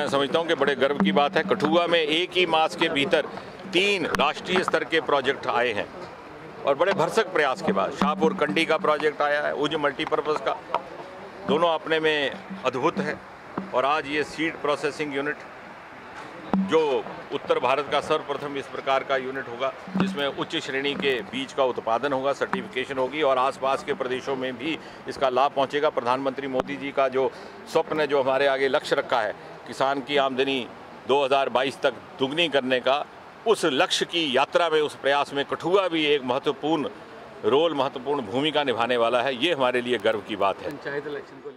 मैं समझता हूं कि बड़े गर्व की बात है। कठुआ में एक ही मास के भीतर 3 राष्ट्रीय स्तर के प्रोजेक्ट आए हैं और बड़े भरसक प्रयास के बाद शाहपुर कंडी का प्रोजेक्ट आया है, उज मल्टीपर्पज़ का, दोनों अपने में अद्भुत है। और आज ये सीड प्रोसेसिंग यूनिट जो उत्तर भारत का सर्वप्रथम इस प्रकार का यूनिट होगा जिसमें उच्च श्रेणी के बीज का उत्पादन होगा, सर्टिफिकेशन होगी और आसपास के प्रदेशों में भी इसका लाभ पहुंचेगा। प्रधानमंत्री मोदी जी का जो स्वप्न है, जो हमारे आगे लक्ष्य रखा है, किसान की आमदनी 2022 तक दुगनी करने का, उस लक्ष्य की यात्रा में, उस प्रयास में कठुआ भी एक महत्वपूर्ण भूमिका निभाने वाला है। ये हमारे लिए गर्व की बात है। पंचायत इलेक्शन को